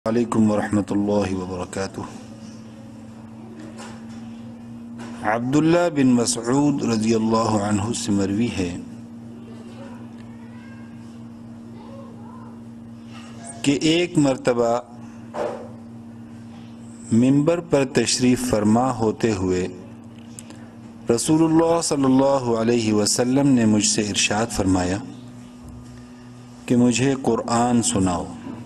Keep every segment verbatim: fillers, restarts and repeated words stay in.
علیکم ورحمۃ اللہ وبرکاتہ۔ عبداللہ بن مسعود رضی اللہ عنہ سے مروی ہے کہ ایک مرتبہ منبر پر تشریف فرما ہوتے ہوئے رسول اللہ صلی اللہ علیہ وسلم نے مجھ سے ارشاد فرمایا کہ مجھے قرآن سناؤ۔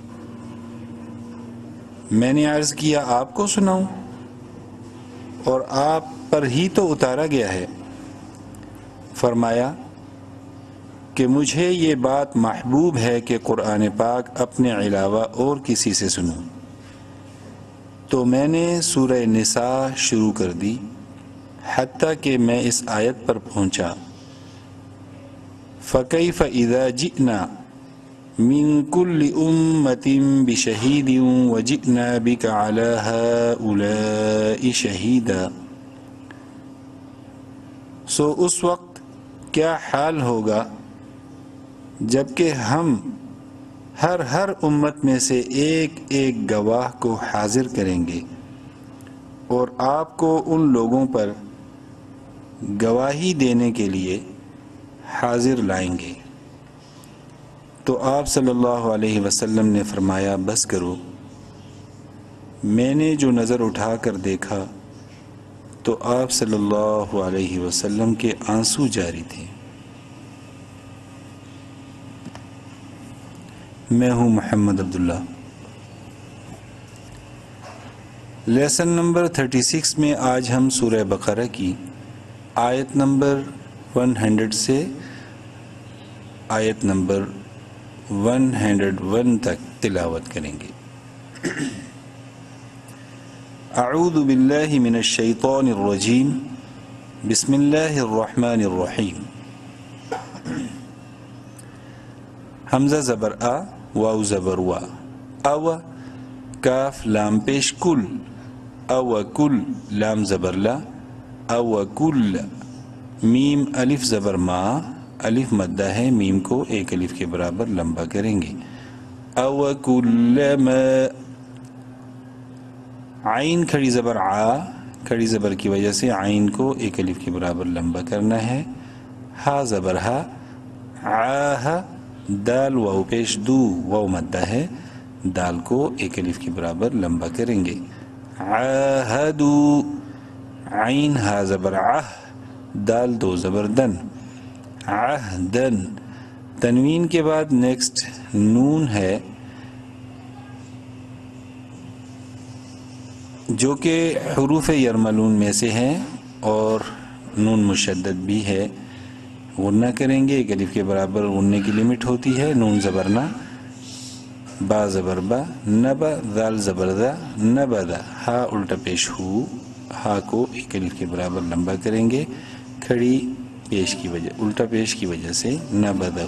میں نے عرض کیا آپ کو سناؤں؟ اور آپ پر ہی تو اتارا گیا ہے۔ فرمایا کہ مجھے یہ بات محبوب ہے کہ قرآن پاک اپنے علاوہ اور کسی سے سنوں۔ تو میں نے سورہ نساء شروع کر دی حتیٰ کہ میں اس آیت پر پہنچا، فَكَيْفَ إِذَا جِئْنَا مِن كُلِّ أُمَّةٍ بِشَهِيدٍ وَجِئْنَا بِكَ عَلَى هَؤُلَاءِ شَهِيدًا۔ سو اس وقت کیا حال ہوگا جبکہ ہم ہر ہر امت میں سے ایک ایک گواہ کو حاضر کریں گے اور آپ کو ان لوگوں پر گواہی دینے کے لیے حاضر لائیں گے۔ تو آپ صلی اللہ علیہ وسلم نے فرمایا بس کرو۔ میں نے جو نظر اٹھا کر دیکھا تو آپ صلی اللہ علیہ وسلم کے آنسو جاری تھے۔ میں ہوں محمد عبداللہ۔ لیسن نمبر چھتیس میں آج ہم سورہ بقرہ کی آیت نمبر سو سے آیت نمبر ایک سو ایک تک تلاوت کریں گے۔ اعوذ باللہ من الشیطان الرجیم، بسم اللہ الرحمن الرحیم۔ حمزہ زبر آ، واو زبر وا، او کاف لام پیش کل، او کل لام زبر لا، او کل میم الف زبر ما، الف مدہ ہے، میم کو ایک الف کے برابر لمبا کریں گے۔ او کل ما، عین کھڑی زبر آ، کھڑی زبر کی وجہ سے عین کو ایک الف کے برابر لمبا کرنا ہے۔ ہا زبر ہا، آہ، دال واو پیش دو، واو مدہ ہے، دال کو ایک الف کے برابر لمبا کریں گے۔ عاہدو، عین ہا زبر آہ، دال دو زبر دن، عہدن۔ تنوین کے بعد نیکسٹ نون ہے جو کہ حروف یرملون میں سے ہیں اور نون مشدد بھی ہے۔ غنہ کریں گے، ایک الف کے برابر غننے کی لمٹ ہوتی ہے۔ نون زبرنا، با زبر با، نبا، ذال زبر دا، نبدا، ہا الٹا پیش ہو، ہا کو ایک الف کے برابر لمبا کریں گے، کھڑی پیش کی وجہ الٹا پیش کی وجہ سے نبدہ،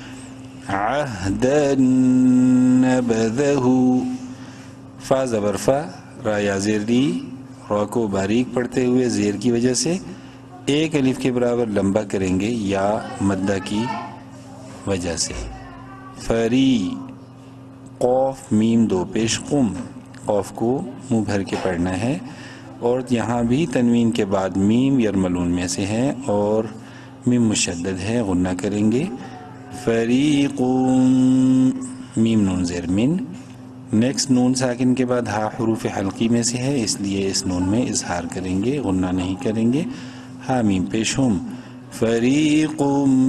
عہدا نبدہ۔ فا زبر فا، را یا زیر دی، را کو باریک پڑھتے ہوئے زیر کی وجہ سے ایک الف کے برابر لمبا کریں گے یا مدہ کی وجہ سے۔ فری، قوف میم دو پیش قم، قوف کو منہ بھر کے پڑھنا ہے، اور یہاں بھی تنوین کے بعد میم یرملون میں سے ہے اور میم مشدد ہے، غنہ کریں گے۔ فریق، میم نون زیر من، نیکسٹ نون ساکن کے بعد ہا حروف حلقی میں سے ہے، اس لیے اس نون میں اظہار کریں گے، غنہ نہیں کریں گے۔ ہا میم پیش ہم، فریق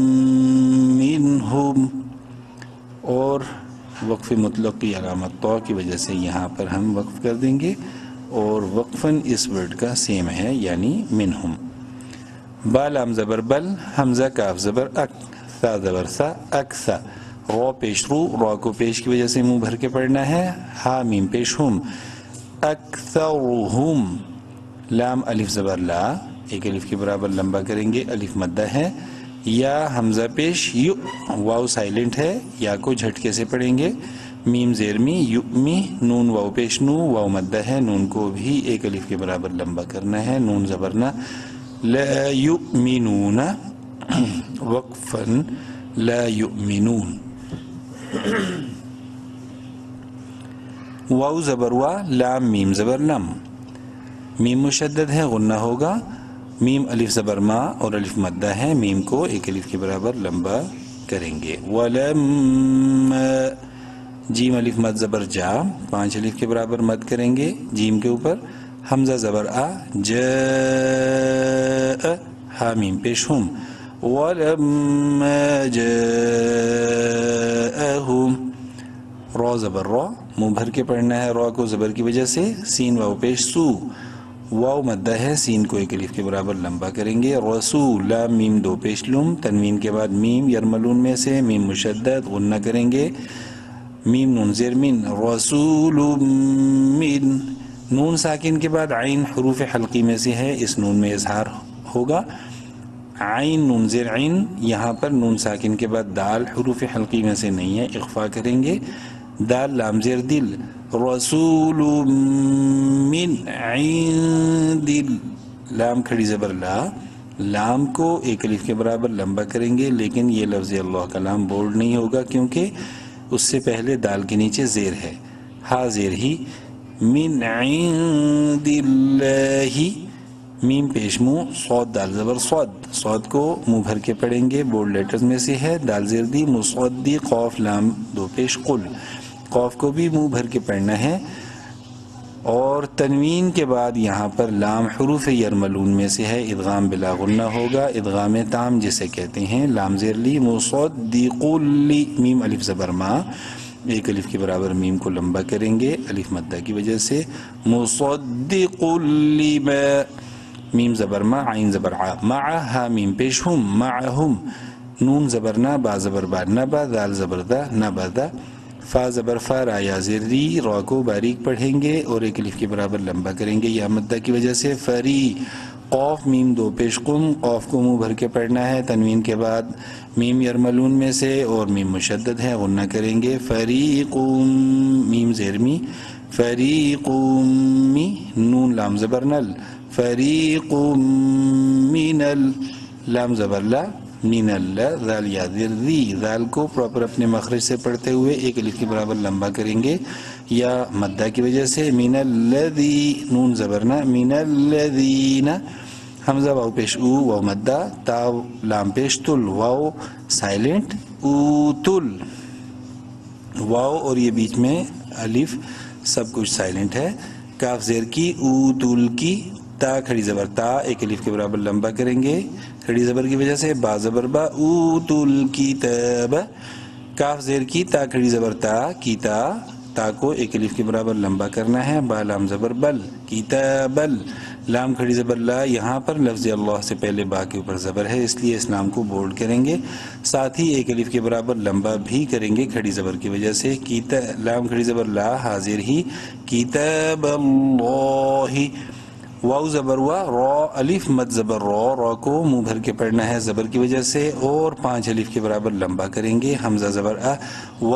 منہم، اور وقف مطلق کی علامت طا کی وجہ سے یہاں پر ہم وقف کر دیں گے، اور وقفاً اس ورڈ کا سیم ہے یعنی منہم۔ با لام زبر بل، حمزہ کاف زبر اک، سا زبر سا، اکسا، را پیش رو، را کو پیش کی وجہ سے منہ بھر کے پڑھنا ہے۔ ہا میم پیش ہم، اکثرہم، لام الف زبر لا، ایک الف کے برابر لمبا کریں گے، الف مدہ ہے، یا حمزہ پیش یو، واو سائلنٹ ہے، یا کو جھٹکے سے پڑھیں گے، میم زیرمی یؤمی، نون واو پیش نو، واو مدہ ہے، نون کو بھی ایک الف کے برابر لمبا کرنا ہے، نون زبرنا، لا یؤمنون، وقفاً لا یؤمنون۔ वाउ ज़बर वा, लाम मीम ज़बर लम, मीम मुशद्दद है गुन्ना होगा, मीम अलिफ ज़बर मा और अलिफ मद्दा है, मीम को एक अलिफ के बराबर लंबा करेंगे। वलम्मा, जीम अलिफ मद ज़बर जा, पाँच अलिफ के बराबर मद करेंगे जीम के ऊपर, हमज़ा ज़बर आ, ज हा मीम पेश हुम, वलम्मा जाअहुम, रॉ ज़बर रॉ, मुँह भर के पढ़ना है रॉ को ज़बर की वजह से, सीन वाव पेश सू, वाव मद्दा है, सीन को एक अलिफ के बराबर लंबा करेंगे। रसूल, लाम मीम दो पेश लुम, तनवीन के बाद मीम यरमलून में से मीम मुशद्दद गुन्ना करेंगे, मीम नून ज़ेर मिन, रसूलुम मिन, नून साकिन के बाद आइन हुरूफ हल्की में से है, इस नून में इजहार होगा, आइन नून ज़ेर आइन, यहाँ पर नून साकिन के बाद दाल हुरूफ हल्की में से नहीं है, इख्फा करेंगे, दाल लाम ज़ेर दिल, रसूलुम मिन इंदिल, लाम खड़ी ज़बर ला, लाम को एक अलिफ के बराबर लंबा करेंगे, लेकिन ये लफ्ज़ अल्लाह का लाम बोल्ड नहीं होगा क्योंकि उससे पहले दाल के नीचे ज़ेर है, हा ज़ेर ही, मिन इंदिल्लाही, मीम पेश मुँह, सौद दाल ज़बर सौद, सौद को मुँह भर के पढ़ेंगे, बोल्ड लेटर्स में से है, दाल ज़ेर दी, मुसद्दी, कौफ लाम दो पेश कुल, कौफ को भी मुँह भर के पढ़ना है, और तनवीन के बाद यहाँ पर लाम हुरूफ यरमलून में से है, इदगाम बिला गुन्ना होगा, इदगाम ताम जिसे कहते हैं, लाम ज़ेर ली, मुसद्दिक़ुल्ली, मीम अलिफ ज़बर मा, एक अलिफ के बराबर मीम को लंबा करेंगे अलिफ मद्दा की वजह से, मुसद्दिक़ुल्ली मा, मीम ज़बर मा, आइन ज़बर आ, मआ हा मीम पेश हुम, मअहुम, नून ज़बर ना, बा ज़बर बा नबा, दाल ज़बर दा नबदा, फा ज़बर फा, रा या ज़ेर री, रॉ को बारीक पढ़ेंगे और एक अलिफ के बराबर लंबा करेंगे या मद्दा की वजह से, फरी, कौफ मीम दो पेश कुम, कौफ को मुँह भर के पढ़ना है, तनवीन के बाद मीम यरमलून में से और मीम मुशद्दद है गुन्ना करेंगे, फरीक़ुम, मीम ज़ेर मी, फरीक़ुम मी, नून लाम ज़बर नल, फरीक़ुम मिनल, लाम ज़बर ला, मिनल, दाल या ज़ेर दी, दाल को प्रॉपर अपने मखरज से पढ़ते हुए एक अलिफ के बराबर लंबा करेंगे या मद्दा की वजह से, मिनल्लज़ी, नून ज़बर ना, मिनल्लज़ीना, हमज़ा वाव पेश ऊ, वाव मद्दा, ताव लाम पेश तुल, वाव साइलेंट, ऊतुल, वाव और ये बीच में अलिफ सब कुछ साइलेंट है, काफ ज़ेर की, ऊतुल की, ता खड़ी ज़बर ता, एक अलिफ के बराबर लंबा करेंगे खड़ी ज़बर की वजह से, बा ज़बर बा, ऊतुल किताब, काफ ज़ेर की, ता खड़ी ज़बर ता, कीता, ता को एक अलिफ के बराबर लंबा करना है, बा लाम ज़बर बल, किताबल, लाम खड़ी ज़बर ला, यहाँ पर लफ्ज़ अल्लाह से पहले बा के ऊपर ज़बर है इसलिए इस लाम को बोल्ड करेंगे, साथ ही एक अलिफ के बराबर लंबा भी करेंगे खड़ी ज़बर की वजह से, कीता, लाम खड़ी ज़बर ला, हाजिर ही, किताबल्लाही, वाउ ज़बर वा, रॉ अलिफ मद ज़बर रॉ, रॉ को मुँह भर के पढ़ना है ज़बर की वजह से और पाँच अलिफ के बराबर लंबा करेंगे, हमज़ा ज़बर अ, व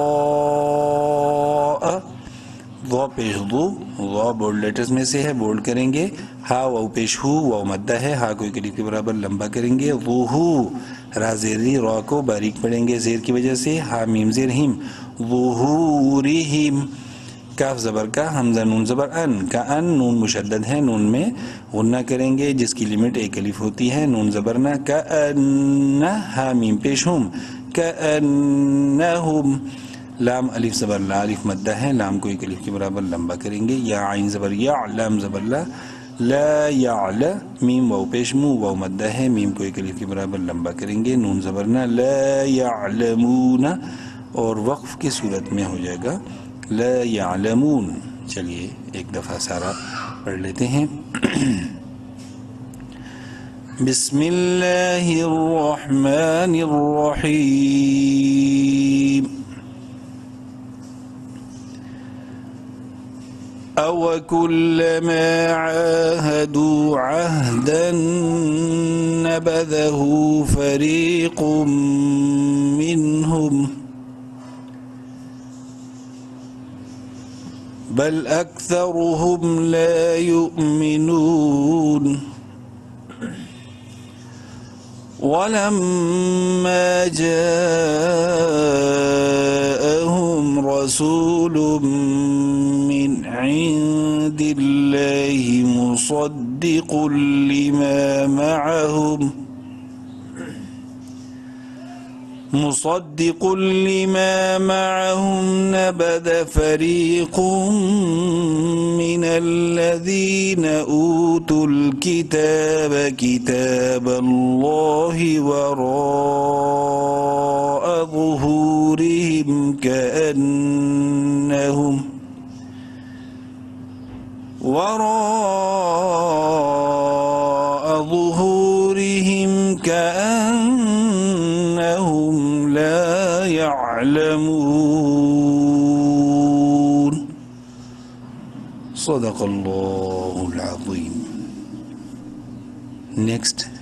रॉ, व पेश दू, व बोल्ड लेटर्स में से है बोल्ड करेंगे, हा वाउ पेश हु, वाउ मद्दा है, हा को एक अलिफ के बराबर लंबा करेंगे, वुहू, रा ज़ेरी, रॉ को बारीक पढ़ेंगे ज़ेर की वजह से, हा मीम ज़ेर हिम, वुहूरिहिम, काफ ज़बर का, हमज़ा नून ज़बर अन, का अन, नून मुशद्दद है, नून में गुन्ना करेंगे जिसकी लिमिट एक अलिफ होती है, नून ज़बर ना, का अन, हा मीम पेश हुम, का अन्नहुम, लाम अलिफ ज़बर ला, अलिफ मद्दा है, लाम को एक अलिफ के बराबर लंबा करेंगे, या आइन ज़बर या, लाम ज़बर ला, ला याला, मीम वाव पेश मू, वाव मद्दा है, मीम को एक अलिफ के बराबर लंबा करेंगे, नून ज़बर ना, ला यालमूना, और वक्फ की सूरत में हो जाएगा ला यालमून। चलिए एक दफ़ा सारा पढ़ लेते हैं। बिस्मिल्लाहिर्रहमानिर्रहीम। अवकुल्लमा आहदू अहदन नबज़हु फरीक़ुम मिनहुम बल अक्सरुहुम ला युमिनून। वलम्मा जाअहुम رسول من عند الله مصدق لما معهم مصدق لما معهم نبذ فريق من الذين أوتوا الكتاب كتاب الله وراء ظهورهم كأنهم وراء ظهورهم كأنهم لا يعلمون. صدق الله العظيم. Next.